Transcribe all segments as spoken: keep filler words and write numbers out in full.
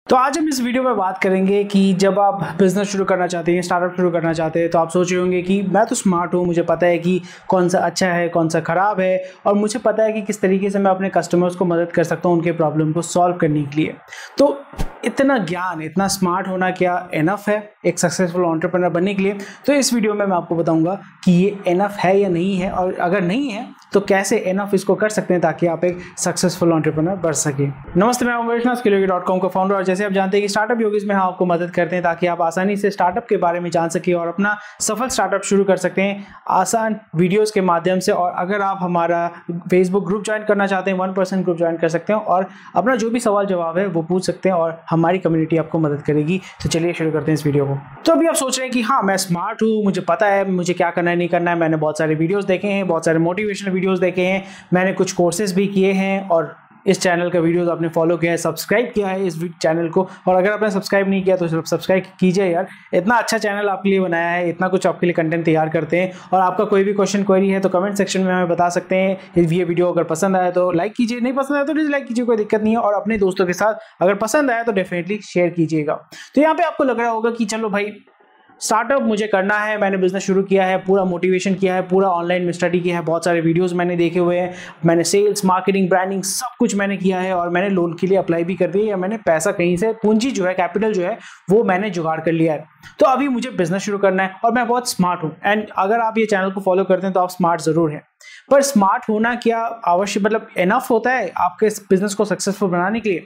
तो आज हम इस वीडियो में बात करेंगे कि जब आप बिजनेस शुरू करना चाहते हैं, स्टार्टअप शुरू करना चाहते हैं, तो आप सोच रहे होंगे कि मैं तो स्मार्ट हूँ, मुझे पता है कि कौन सा अच्छा है, कौन सा खराब है, और मुझे पता है कि किस तरीके से मैं अपने कस्टमर्स को मदद कर सकता हूँ उनके प्रॉब्लम को सॉल्व करने के लिए। तो इतना ज्ञान, इतना स्मार्ट होना क्या इनफ है एक सक्सेसफुल एंटरप्रेन्योर बनने के लिए? तो इस वीडियो में मैं आपको बताऊंगा कि ये इनफ है या नहीं है, और अगर नहीं है तो कैसे इनफ इसको कर सकते हैं ताकि आप एक सक्सेसफुल एंटरप्रेन्योर बन सके। नमस्ते, मैं Umesh skill Yogi dot com का फाउंडर, और जैसे आप जानते हैं कि स्टार्टअप योगीज में हम आपको मदद करते हैं ताकि आप आसानी से स्टार्टअप के बारे में जान सके और अपना सफल स्टार्टअप शुरू कर सकते हैं आसान वीडियोस के माध्यम से। और अगर आप हमारा फेसबुक ग्रुप ज्वाइन करना चाहते हैं, वन परसेंट ग्रुप ज्वाइन कर सकते हैं और अपना जो भी सवाल जवाब है वो पूछ सकते हैं और हमारी कम्युनिटी आपको मदद करेगी। तो चलिए शुरू करते हैं इस वीडियो को। तो अभी आप सोच रहे हैं कि हाँ, मैं स्मार्ट हूँ, मुझे पता है मुझे क्या करना है नहीं करना है। मैंने बहुत सारे वीडियोस देखे हैं, बहुत सारे मोटिवेशनल वीडियोस देखे हैं, मैंने कुछ कोर्सेज भी किए हैं, और इस चैनल का वीडियोस आपने फॉलो किया है, सब्सक्राइब किया है इस चैनल को। और अगर आपने सब्सक्राइब नहीं किया तो सिर्फ सब्सक्राइब कीजिए यार, इतना अच्छा चैनल आपके लिए बनाया है, इतना कुछ आपके लिए कंटेंट तैयार करते हैं। और आपका कोई भी क्वेश्चन क्वेरी है तो कमेंट सेक्शन में हमें बता सकते हैं। ये वीडियो अगर पसंद आया तो लाइक कीजिए, नहीं पसंद आया तो डिसलाइक कीजिए, कोई दिक्कत नहीं है। और अपने दोस्तों के साथ अगर पसंद आया तो डेफिनेटली शेयर कीजिएगा। तो यहाँ पे आपको लग रहा होगा कि चलो भाई, स्टार्टअप मुझे करना है, मैंने बिजनेस शुरू किया है, पूरा मोटिवेशन किया है, पूरा ऑनलाइन में स्टडी किया है, बहुत सारे वीडियोस मैंने देखे हुए हैं, मैंने सेल्स, मार्केटिंग, ब्रांडिंग सब कुछ मैंने किया है, और मैंने लोन के लिए अप्लाई भी कर दिया, या मैंने पैसा कहीं से, पूंजी जो है, कैपिटल जो है वो मैंने जुगाड़ कर लिया है। तो अभी मुझे बिजनेस शुरू करना है और मैं बहुत स्मार्ट हूँ। एंड अगर आप ये चैनल को फॉलो करते हैं तो आप स्मार्ट जरूर हैं, पर स्मार्ट होना क्या आवश्यक, मतलब इनफ होता है आपके बिजनेस को सक्सेसफुल बनाने के लिए?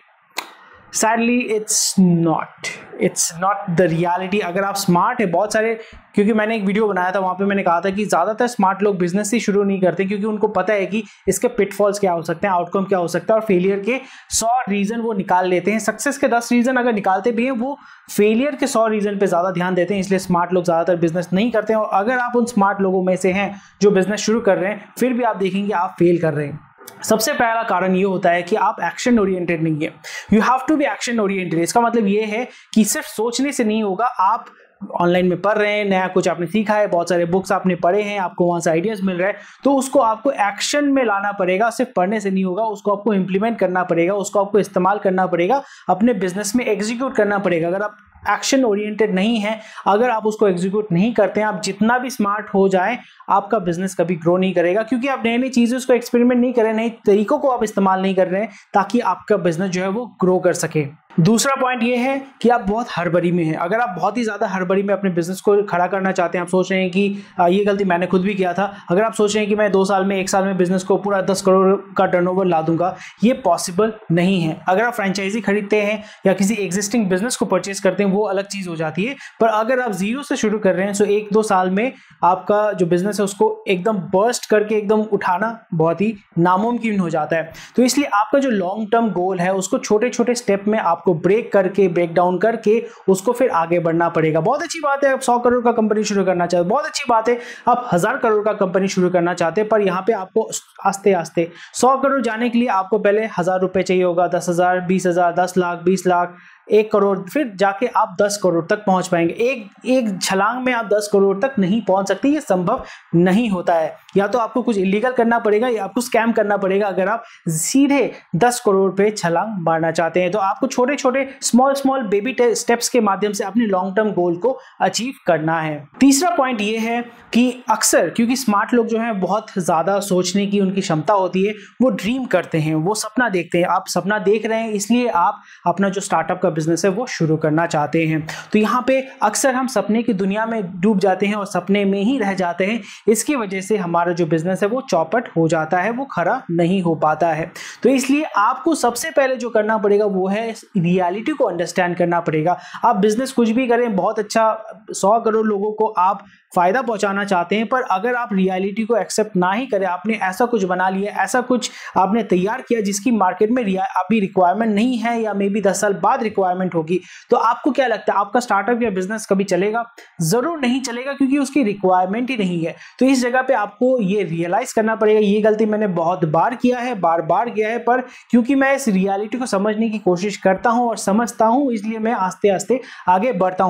Sadly it's not it's not the reality. अगर आप स्मार्ट है, बहुत सारे, क्योंकि मैंने एक वीडियो बनाया था वहाँ पे मैंने कहा था कि ज़्यादातर स्मार्ट लोग बिजनेस ही शुरू नहीं करते क्योंकि उनको पता है कि इसके पिटफॉल्स क्या हो सकते हैं, आउटकम क्या हो सकता है, और फेलियर के सौ रीज़न वो निकाल लेते हैं। सक्सेस के दस रीज़न अगर निकालते भी हैं, वो फेलियर के सौ रीज़न पे ज़्यादा ध्यान देते हैं। इसलिए स्मार्ट लोग ज़्यादातर बिजनेस नहीं करते हैं। और अगर आप उन स्मार्ट लोगों में से हैं जो बिजनेस शुरू कर रहे हैं, फिर भी आप देखेंगे आप फेल कर रहे हैं। सबसे पहला कारण ये होता है कि आप एक्शन ओरिएंटेड नहीं है। You have to be action oriented. इसका मतलब ये है कि सिर्फ सोचने से नहीं होगा। आप ऑनलाइन में पढ़ रहे हैं, नया कुछ आपने सीखा है, बहुत सारे बुक्स आपने पढ़े हैं, आपको वहां से आइडियाज मिल रहा है, तो उसको आपको एक्शन में लाना पड़ेगा। सिर्फ पढ़ने से नहीं होगा, उसको आपको इंप्लीमेंट करना पड़ेगा, उसको आपको इस्तेमाल करना पड़ेगा, अपने बिजनेस में एग्जीक्यूट करना पड़ेगा। अगर आप एक्शन ओरिएंटेड नहीं है, अगर आप उसको एग्जीक्यूट नहीं करते हैं, आप जितना भी स्मार्ट हो जाए, आपका बिजनेस कभी ग्रो नहीं करेगा, क्योंकि आप नई नई चीजें उसको एक्सपेरिमेंट नहीं कर रहे, नए तरीकों को आप इस्तेमाल नहीं कर रहे हैं ताकि आपका बिजनेस जो है वो ग्रो कर सके। दूसरा पॉइंट ये है कि आप बहुत हड़बड़ी में हैं। अगर आप बहुत ही ज्यादा हड़बड़ी में अपने बिजनेस को खड़ा करना चाहते हैं, आप सोच रहे हैं कि ये गलती मैंने खुद भी किया था, अगर आप सोच रहे हैं कि मैं दो साल में, एक साल में बिजनेस को पूरा दस करोड़ का टर्नओवर ला दूंगा, ये पॉसिबल नहीं है। अगर आप फ्रेंचाइजी खरीदते हैं या किसी एग्जिस्टिंग बिजनेस को परचेज करते हैं, वो अलग चीज हो जाती है। पर अगर आप जीरो से शुरू कर रहे हैं, तो एक दो साल में आपका जो बिजनेस है उसको एकदम बर्स्ट करके एकदम उठाना बहुत ही नामुमकिन हो जाता है। तो इसलिए आपका जो लॉन्ग टर्म गोल है, उसको छोटे छोटे स्टेप में आपको ब्रेक करके, ब्रेक डाउन करके उसको फिर आगे बढ़ना पड़ेगा। बहुत अच्छी बात है आप सौ करोड़ का कंपनी शुरू करना चाहते हैं, बहुत अच्छी बात है आप हजार करोड़ का कंपनी शुरू करना चाहते हैं, पर यहाँ पे आपको आस्ते आस्ते सौ करोड़ जाने के लिए आपको पहले हजार रुपए चाहिए होगा, दस हजार, बीस हजार, दस लाख, बीस लाख, एक करोड़, फिर जाके आप दस करोड़ तक पहुंच पाएंगे। एक एक छलांग में आप दस करोड़ तक नहीं पहुंच सकते, ये संभव नहीं होता है। या तो आपको कुछ इलीगल करना पड़ेगा या आपको स्कैम करना पड़ेगा अगर आप सीधे दस करोड़ पे छलांग मारना चाहते हैं। तो आपको छोटे छोटे स्मॉल स्मॉल बेबी स्टेप्स के माध्यम से अपने लॉन्ग टर्म गोल को अचीव करना है। तीसरा पॉइंट ये है कि अक्सर, क्योंकि स्मार्ट लोग जो हैं बहुत ज्यादा सोचने की उनकी क्षमता होती है, वो ड्रीम करते हैं, वो सपना देखते हैं। आप सपना देख रहे हैं, इसलिए आप अपना जो स्टार्टअप का बिजनेस है वो शुरू करना चाहते हैं। तो यहाँ पे अक्सर हम सपने की दुनिया में डूब जाते हैं और सपने में ही रह जाते हैं। इसकी वजह से हमारा जो बिजनेस है वो चौपट हो जाता है, वो खरा नहीं हो पाता है। तो इसलिए आपको सबसे पहले जो करना पड़ेगा वो है रियलिटी को अंडरस्टैंड करना पड़ेगा। आप बिजनेस कुछ भी करें, बहुत अच्छा, सौ करोड़ लोगों को आप फायदा पहुंचाना चाहते हैं, पर अगर आप रियलिटी को एक्सेप्ट ना ही करें, आपने ऐसा कुछ बना लिया, ऐसा कुछ आपने तैयार किया जिसकी मार्केट में अभी रिक्वायरमेंट नहीं है या मे बी दस साल बाद रिक्वायरमेंट होगी, तो आपको क्या लगता है आपका स्टार्टअप या बिजनेस कभी चलेगा? जरूर नहीं चलेगा, क्योंकि उसकी रिक्वायरमेंट ही नहीं है। तो इस जगह पे आपको ये रियलाइज करना पड़ेगा, ये गलती मैंने बहुत बार किया है, बार बार किया है, पर क्योंकि मैं इस रियलिटी को समझने की कोशिश करता हूं और समझता हूं, इसलिए मैं आस्ते आस्ते आगे बढ़ता हूं।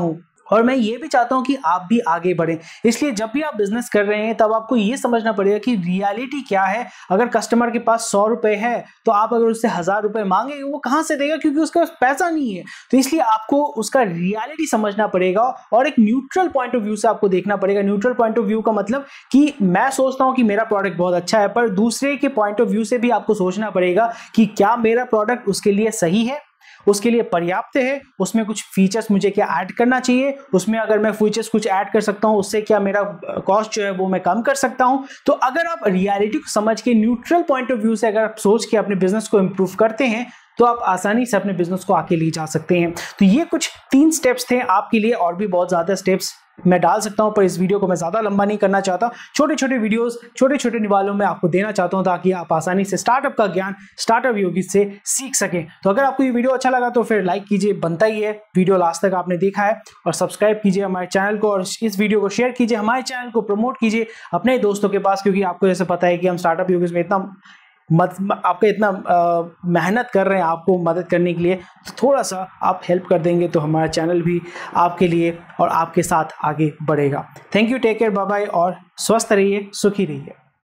और मैं ये भी चाहता हूं कि आप भी आगे बढ़ें। इसलिए जब भी आप बिजनेस कर रहे हैं तब आपको ये समझना पड़ेगा कि रियलिटी क्या है। अगर कस्टमर के पास सौ रुपए है तो आप अगर उससे हजार रुपए मांगेंगे वो कहां से देगा, क्योंकि उसके पास पैसा नहीं है। तो इसलिए आपको उसका रियलिटी समझना पड़ेगा और एक न्यूट्रल पॉइंट ऑफ व्यू से आपको देखना पड़ेगा। न्यूट्रल पॉइंट ऑफ व्यू का मतलब कि मैं सोचता हूं कि मेरा प्रोडक्ट बहुत अच्छा है, पर दूसरे के पॉइंट ऑफ व्यू से भी आपको सोचना पड़ेगा कि क्या मेरा प्रोडक्ट उसके लिए सही है, उसके लिए पर्याप्त है, उसमें कुछ फीचर्स मुझे क्या ऐड करना चाहिए, उसमें अगर मैं फीचर्स कुछ ऐड कर सकता हूं उससे क्या मेरा कॉस्ट जो है वो मैं कम कर सकता हूं। तो अगर आप रियलिटी को समझ के न्यूट्रल पॉइंट ऑफ व्यू से अगर आप सोच के अपने बिजनेस को इंप्रूव करते हैं तो आप आसानी से अपने बिजनेस को आगे ले जा सकते हैं। तो ये कुछ तीन स्टेप्स थे आपके लिए, और भी बहुत ज्यादा स्टेप्स मैं डाल सकता हूं, पर इस वीडियो को मैं ज्यादा लंबा नहीं करना चाहता। छोटे छोटे वीडियोस छोटे छोटे निवालों में आपको देना चाहता हूं ताकि आप आसानी से स्टार्टअप का ज्ञान स्टार्टअप योगी से सीख सकें। तो अगर आपको ये वीडियो अच्छा लगा तो फिर लाइक कीजिए, बनता ही है। वीडियो लास्ट तक आपने देखा है, और सब्सक्राइब कीजिए हमारे चैनल को, और इस वीडियो को शेयर कीजिए, हमारे चैनल को प्रमोट कीजिए अपने दोस्तों के पास, क्योंकि आपको जैसे पता है कि हम स्टार्टअप योगी में इतना मत आपका इतना आ, मेहनत कर रहे हैं आपको मदद करने के लिए। तो थोड़ा सा आप हेल्प कर देंगे तो हमारा चैनल भी आपके लिए और आपके साथ आगे बढ़ेगा। Thank you, take care, bye bye, और स्वस्थ रहिए, सुखी रहिए।